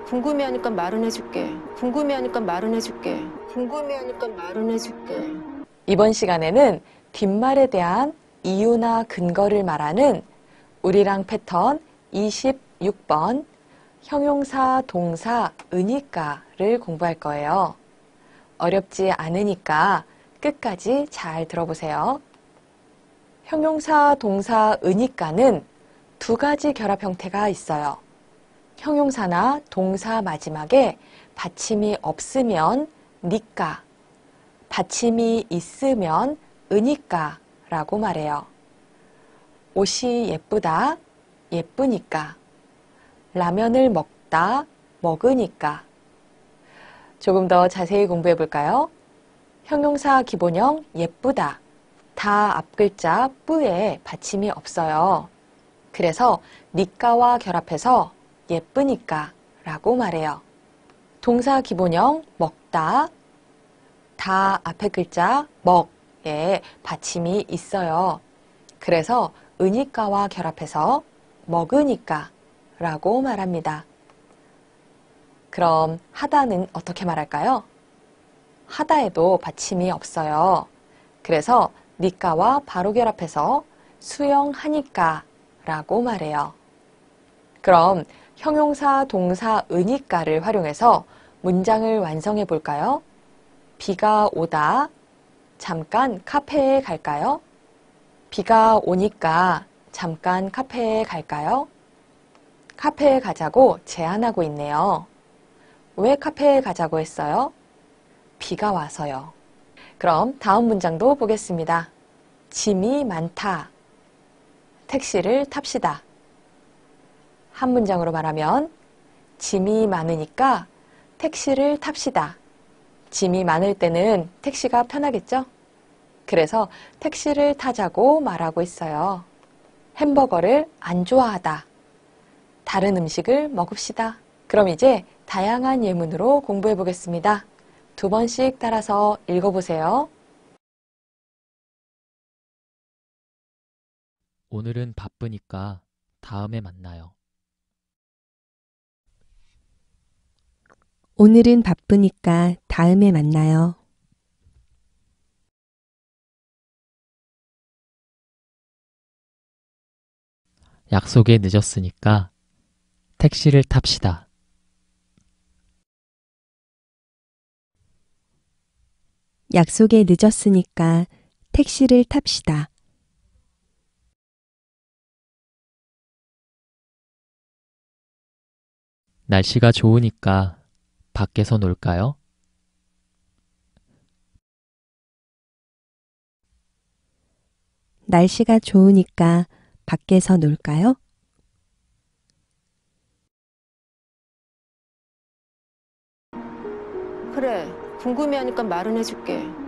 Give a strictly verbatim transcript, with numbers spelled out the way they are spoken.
궁금해하니까 말은 해줄게. 궁금해하니까 말은 해줄게. 궁금해하니까 말은 해줄게. 이번 시간에는 뒷말에 대한 이유나 근거를 말하는 우리랑 패턴 이십육 번 형용사, 동사, 으니까를 공부할 거예요. 어렵지 않으니까 끝까지 잘 들어보세요. 형용사, 동사, 으니까는 두 가지 결합 형태가 있어요. 형용사나 동사 마지막에 받침이 없으면 니까, 받침이 있으면 으니까 라고 말해요. 옷이 예쁘다, 예쁘니까. 라면을 먹다, 먹으니까. 조금 더 자세히 공부해 볼까요? 형용사 기본형 예쁘다. 다 앞글자 뿌에 받침이 없어요. 그래서 니까와 결합해서 예쁘니까 라고 말해요. 동사 기본형 먹다. 다 앞에 글자 먹에 받침이 있어요. 그래서 으니까와 결합해서 먹으니까 라고 말합니다. 그럼 하다는 어떻게 말할까요? 하다에도 받침이 없어요. 그래서 니까와 바로 결합해서 수영하니까 라고 말해요. 그럼 형용사, 동사, 으니까를 활용해서 문장을 완성해 볼까요? 비가 오다. 잠깐 카페에 갈까요? 비가 오니까 잠깐 카페에 갈까요? 카페에 가자고 제안하고 있네요. 왜 카페에 가자고 했어요? 비가 와서요. 그럼 다음 문장도 보겠습니다. 짐이 많다. 택시를 탑시다. 한 문장으로 말하면 짐이 많으니까 택시를 탑시다. 짐이 많을 때는 택시가 편하겠죠? 그래서 택시를 타자고 말하고 있어요. 햄버거를 안 좋아하다. 다른 음식을 먹읍시다. 그럼 이제 다양한 예문으로 공부해 보겠습니다. 두 번씩 따라서 읽어보세요. 오늘은 바쁘니까 다음에 만나요. 오늘은 바쁘니까 다음에 만나요. 약속에 늦었으니까 택시를 탑시다. 약속에 늦었으니까 택시를 탑시다. 날씨가 좋으니까 밖에서 놀까요? 날씨가 좋으니까 밖에서 놀까요? 그래, 궁금해하니까 말은 해줄게.